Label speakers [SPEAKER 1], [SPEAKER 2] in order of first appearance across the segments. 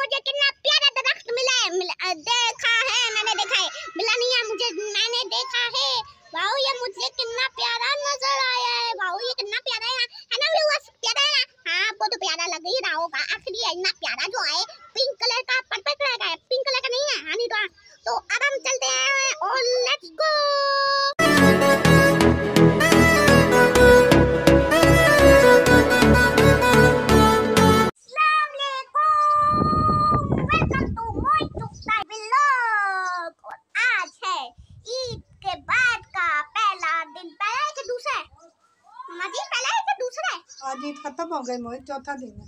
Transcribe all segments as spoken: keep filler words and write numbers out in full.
[SPEAKER 1] मुझे कितना प्यारा दरख्त मिला है, मिला, देखा है मैंने, देखा है, मिला नहीं है मुझे, मैंने देखा है। वाओ ये मुझे कितना प्यारा नजर आया है, वाओ ये कितना प्यारा है, है ना व्यूअर्स, प्यारा है ना? हाँ आपको तो प्यारा लग ही रहा होगा, आखिरी इतना प्यारा जो है पिंक कलर का, पर्पल कलर का है, पिंक कलर का नहीं है, हाँ नहीं तो तो अब हम चलते हैं और लेट्स गो।
[SPEAKER 2] आज ईद खत्म हो गई मोहित, चौथा दिन है।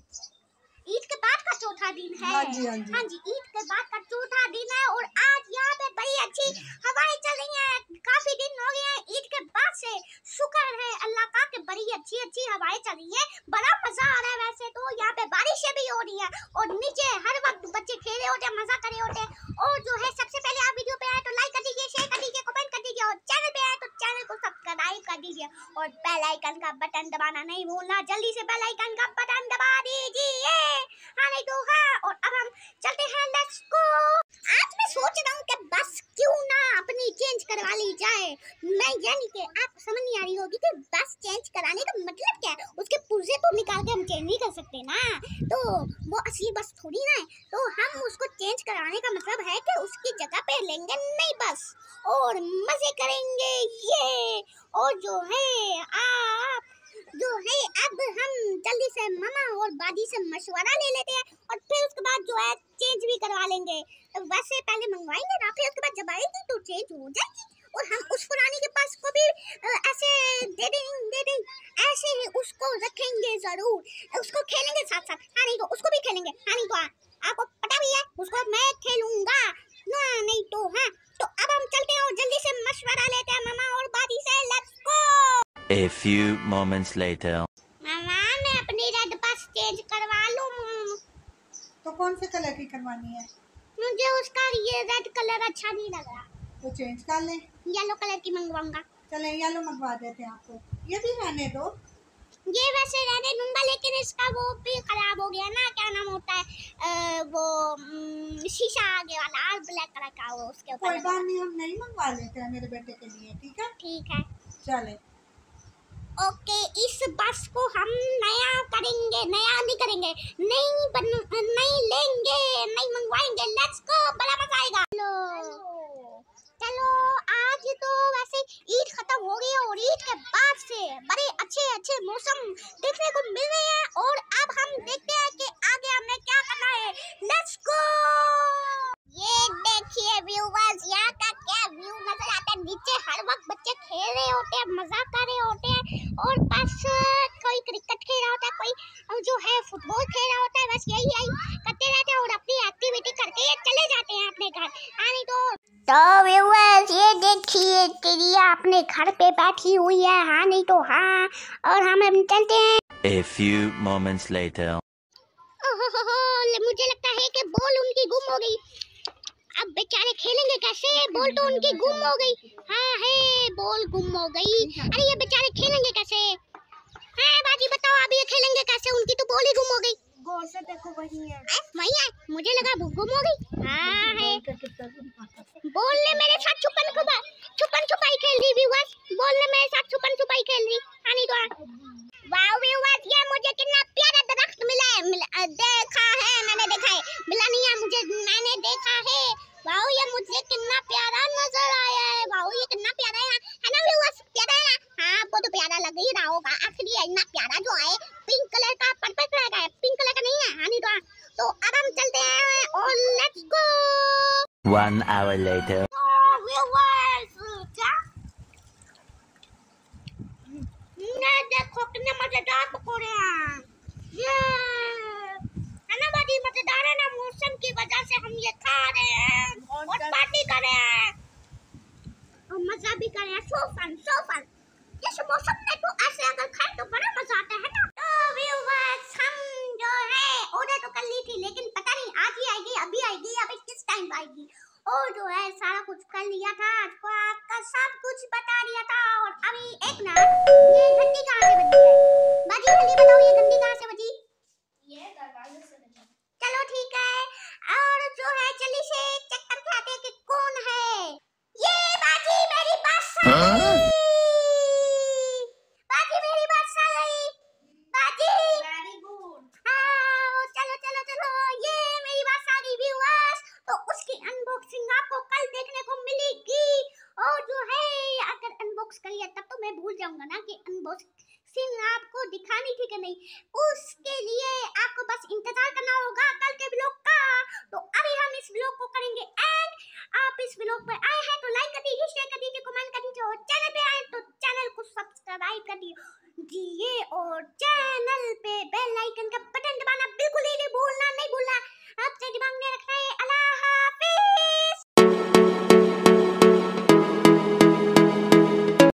[SPEAKER 1] ईद के बाद का चौथा दिन है।
[SPEAKER 2] हाँ जी हाँ जी
[SPEAKER 1] हाँ जी ईद के बाद का चौथा दिन है और आज यहाँ पे बड़ी अच्छी हवाएं चल रही हैं। काफी दिन हो गए हैं ईद के बाद से, शुक्र है अल्लाह का कि बड़ी अच्छी अच्छी हवाएं चल रही है, बड़ा मजा आ रहा है। वैसे तो यहाँ पे बारिशें भी हो रही है और नीचे हर वक्त बच्चे खेल रहे होते हैं, मजा कर रहे होते हैं। और जो है सबसे पहले आप वीडियो पे आए तो लाइक कर दीजिए, शेयर कर दीजिए, कमेंट कर दीजिए और चैनल पे आए तो चैनल को सब्सक्राइब कर दीजिए और बेल आइकन का बटन दबाना नहीं भूलना, जल्दी से बेल आइकन का बटन दबा दीजिए। हाँ नहीं तो हाँ। और अब हम चलते हैं, लेट्स गो। आज मैं सोच रहा हूँ कि बस क्यों ना अपनी चेंज करवा ली जाए। मैं यानी कि आप समझ नहीं आ रही होगी कि बस चेंज कराने का मतलब क्या है, उसके पुर्जे तो निकाल के हम चेंज नहीं कर सकते ना, तो वो असली बस थोड़ी ना है। तो हम उसको चेंज कराने का मतलब है कि उसकी जगह पे लेंगे नई बस और मजे करेंगे ये। और जो है आप जो है अब हम जल्दी से मामा और दादी से मशवरा ले लेते हैं और फिर उसके बाद जो है चेंज भी करवा लेंगे। तो वैसे पहले मंगवाएंगे ना, फिर उसके बाद जब आएगी तो चेंज हो जाएगी और हम उस पुरानी के पास को भी ऐसे दे देंगे दे देंगे ऐसे ही उसको रखेंगे जरूर, उसको खेलेंगे साथ साथ। हाँ नहीं तो उसको भी खेलेंगे, हाँ नहीं तो आपको पता भी है उसको मैं खेलूंगा ना, नहीं तो हाँ। तो अब हम चलते हैं और जल्दी से मशवरा लेते हैं मामा और दादी से, let's go.
[SPEAKER 3] A few moments later.
[SPEAKER 1] मामा मैं अपनी रेड बस चेंज करवा लूं।
[SPEAKER 2] तो कौन से कलर की करवानी है?
[SPEAKER 1] मुझे उसका ये रेड कलर अच्छा नहीं लग रहा,
[SPEAKER 2] तो चेंज कर ले,
[SPEAKER 1] येलो कलर की मंगवाऊंगा।
[SPEAKER 2] चले येलो मंगवा देते हैं आपको, ये भी रहने दो।
[SPEAKER 1] ये वैसे रहने दूंगा लेकिन इसका वो भी खराब हो गया ना, क्या नाम होता है आ, वो शीशा आगे वाला और ब्लैक कलर का, वो उसके ऊपर।
[SPEAKER 2] कोई बात नहीं, हम नहीं मंगवा लेते हैं मेरे बेटे के लिए, ठीक है?
[SPEAKER 1] ठीक है
[SPEAKER 2] चले
[SPEAKER 1] ओके। इस बस को हम नया करेंगे, नया नहीं करेंगे, नहीं बन नहीं लेंगे, नहीं मंगवाएंगे, लेट्स गो, बड़ा मजा आएगा। चलो चलो आज तो वैसे ईद खत्म हो गई और ईद के बाद से बड़े अच्छे अच्छे मौसम देखने को मिल रहे हैं और अब हम देखते हैं कि आगे हमें क्या करना है, लेट्स गो। ये देखिए व्यूअर्स, यहाँ का क्या व्यू नजर आता है, नीचे हर वक्त बच्चे खेल रहे होते हैं, मजा कर रहे होते हैं और बस कोई क्रिकेट खेल रहा होता है, कोई जो है फुटबॉल खेल रहा होता है, बस यही यही करते रहते हैं और अपनी एक्टिविटी करके ये चले जाते हैं अपने घर। हाँ तो तो व्यूअर्स ये देखिए चिड़िया अपने घर पे बैठी हुई है, हाँ नहीं तो हाँ। और हम हम चलते हैं।
[SPEAKER 3] A few moments later.
[SPEAKER 1] मुझे लगता है कि बॉल उनकी गुम हो गई, अब बेचारे खेलेंगे कैसे, बॉल तो उनकी गुम हो गई। हाँ है बॉल गुम हो गई, अरे ये बेचारे खेलेंगे कैसे? हाँ बाजी बताओ अब ये खेलेंगे कैसे, उनकी तो बॉल ही गुम हो गई।
[SPEAKER 2] गौर से देखो, वही है,
[SPEAKER 1] वही है, मुझे लगा वो गुम हो गई। हाँ है बॉल ने मेरे साथ छुपन छुपाई छुपन छुपाई खेल रही व्यूअर्स, बॉल ने मेरे साथ छुपन छुपाई खेल रही। हाँ नहीं तो वाओ व्यूअर्स ये मुझे कितना प्यारा दरख्त मिला है, मिला, देखा है मैंने, देखा है, मिला नहीं है मुझे, मैंने देखा है। वाओ ये मुझे कितना प्यारा नजर आया है, वाओ ये कितना प्यारा है, है ना व्यूअर्स, प्यारा है ना? हाँ आपको तो प्यारा लग ही रहा होगा, आखिरी इतना प्यारा जो है पिंक कलर का, पर्पल कलर का है, पिंक कलर का नहीं है, हाँ नहीं तो तो अब हम चलते हैं और let's go.
[SPEAKER 3] One hour later.
[SPEAKER 1] देखो कितने मजेदार पकोड़े हैं, ये है ना बड़ी मजेदार है ना, मौसम की वजह से हम ये खा रहे हैं और पार्टी कर रहे हैं और मजा भी कर रहे हैं। सो फन सो फन, इस मौसम में तो ऐसे अगर खाए तो बड़ा मजा आता है ना। तो व्यूअर्स हम जो है ऑर्डर तो कर ली थी लेकिन पता नहीं आज ही आएगी, अभी आएगी या फिर किस टाइम आएगी, और जो है सारा कुछ कर लिया था, आपको आपका सब कुछ बता दिया था। और अभी एक ना ये घंटी कहाँ से बजी है, बाजी जल्दी बताओ ये घंटी कहाँ से बजी? ये दरवाजे से बजी। चलो ठीक है जाऊंगा ना कि अनबॉक्सिंग आपको दिखानी थी कि नहीं, उसके लिए आपको बस इंतजार करना होगा कल के व्लॉग का। तो अभी हम इस व्लॉग को करेंगे एंड। आप इस व्लॉग पर आए हैं तो लाइक कर दीजिए, शेयर कर दीजिए, कमेंट कर दीजिए, और चैनल पे आए तो चैनल को सब्सक्राइब कर दीजिए और चैनल पे बेल आइकन का बटन दबाना बिल्कुल ही नहीं भूलना नहीं भूलना। आपसे दिमाग में रखना है